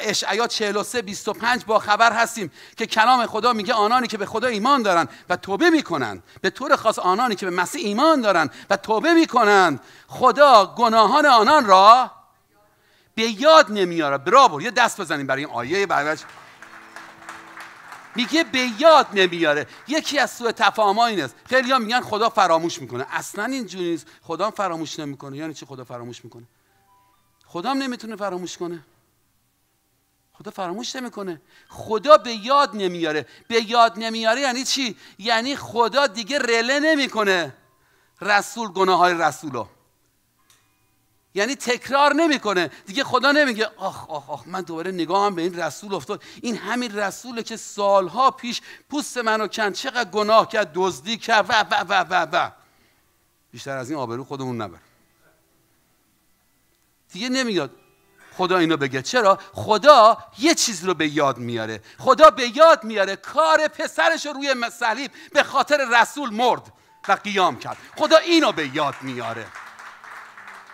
اشعیا 43:25 با خبر هستیم که کلام خدا میگه آنانی که به خدا ایمان دارن و توبه میکنن، به طور خاص آنانی که به مسیح ایمان دارن و توبه میکنن، خدا گناهان آنان را به یاد نمیاره. برافو، یه دست بزنیم برای این آیه. بعدش میگه به یاد نمیاره. یکی از سوء تفاهم‌ها این است، خیلی‌ها میگن خدا فراموش میکنه. اصلا اینجوری نیست. خدا فراموش نمیکنه. یعنی چی خدا فراموش میکنه؟ خدا هم نمیتونه فراموش کنه. خدا فراموش نمیکنه. خدا به یاد نمیاره. به یاد نمیاره یعنی چی؟ یعنی خدا دیگه رله نمیکنه رسول گناه‌های رسولو. یعنی تکرار نمیکنه دیگه. خدا نمیگه آخ من دوباره نگاهم به این رسول افتاد، این همین رسوله که سالها پیش پوست منو کند، چقدر گناه کرد، دزدی کرد و بیشتر از این آبرو خودمون نبر. دیگه نمیاد خدا اینو بگه. چرا؟ خدا یه چیز رو به یاد میاره. خدا به یاد میاره کار پسرش رو روی صلیب به خاطر رسول مرد و قیام کرد. خدا اینو به یاد میاره.